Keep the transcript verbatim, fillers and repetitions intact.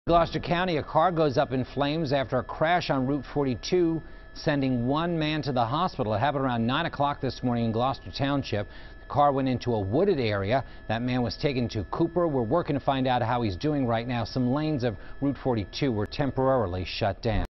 Gloucester County, a car goes up in flames after a crash on Route forty-two, sending one man to the hospital. It happened around nine o'clock this morning in Gloucester Township. The car went into a wooded area. That man was taken to Cooper. We're working to find out how he's doing right now. Some lanes of Route forty-two were temporarily shut down.